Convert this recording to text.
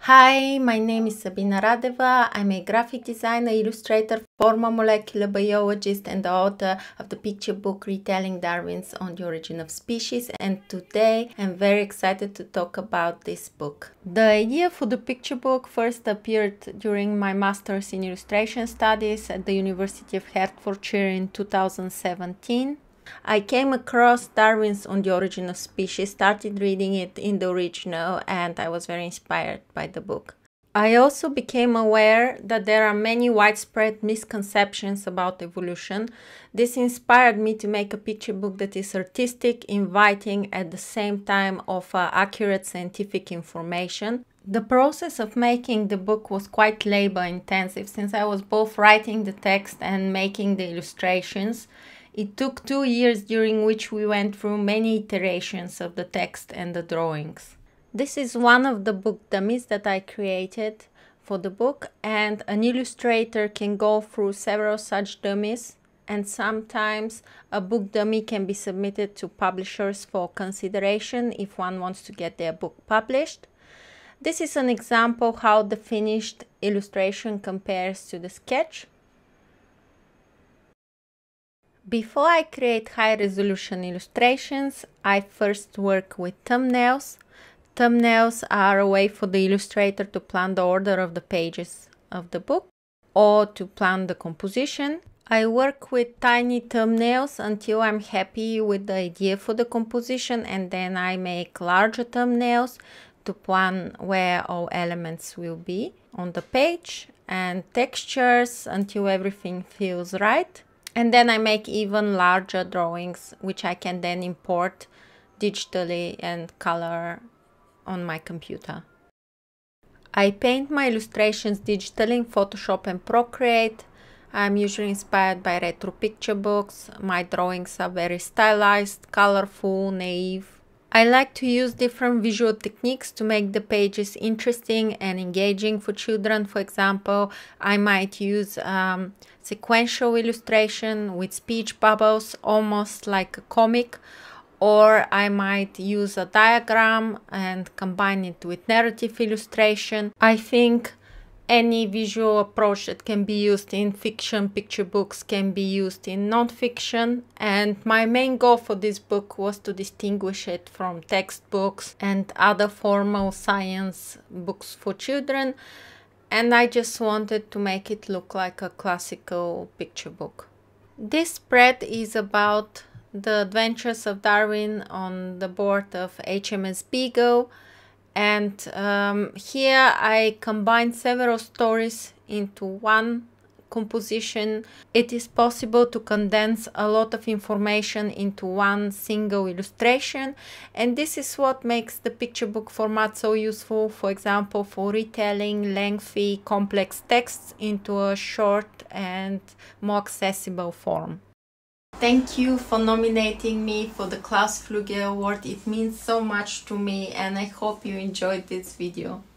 Hi, my name is Sabina Radeva. I'm a graphic designer, illustrator, former molecular biologist, and the author of the picture book Retelling Darwin's On the Origin of Species. And today I'm very excited to talk about this book. The idea for the picture book first appeared during my master's in illustration studies at the University of Hertfordshire in 2017. I came across Darwin's On the Origin of Species, started reading it in the original, and I was very inspired by the book. I also became aware that there are many widespread misconceptions about evolution. This inspired me to make a picture book that is artistic, inviting, at the same time offer accurate scientific information. The process of making the book was quite labor intensive since I was both writing the text and making the illustrations. It took 2 years during which we went through many iterations of the text and the drawings. This is one of the book dummies that I created for the book, and an illustrator can go through several such dummies, and sometimes a book dummy can be submitted to publishers for consideration if one wants to get their book published. This is an example how the finished illustration compares to the sketch. Before I create high-resolution illustrations, I first work with thumbnails. Thumbnails are a way for the illustrator to plan the order of the pages of the book or to plan the composition. I work with tiny thumbnails until I'm happy with the idea for the composition, and then I make larger thumbnails to plan where all elements will be on the page, and textures until everything feels right. And then I make even larger drawings, which I can then import digitally and color on my computer. I paint my illustrations digitally in Photoshop and Procreate. I'm usually inspired by retro picture books. My drawings are very stylized, colorful, naive. I like to use different visual techniques to make the pages interesting and engaging for children. For example, I might use sequential illustration with speech bubbles, almost like a comic, or I might use a diagram and combine it with narrative illustration. I think any visual approach that can be used in fiction picture books can be used in non-fiction, and my main goal for this book was to distinguish it from textbooks and other formal science books for children, and I just wanted to make it look like a classical picture book. This spread is about the adventures of Darwin on the board of HMS Beagle. And here I combine several stories into one composition. It is possible to condense a lot of information into one single illustration, and this is what makes the picture book format so useful, for example, for retelling lengthy, complex texts into a short and more accessible form. Thank you for nominating me for the Klaus Flugge Award. It means so much to me, and I hope you enjoyed this video.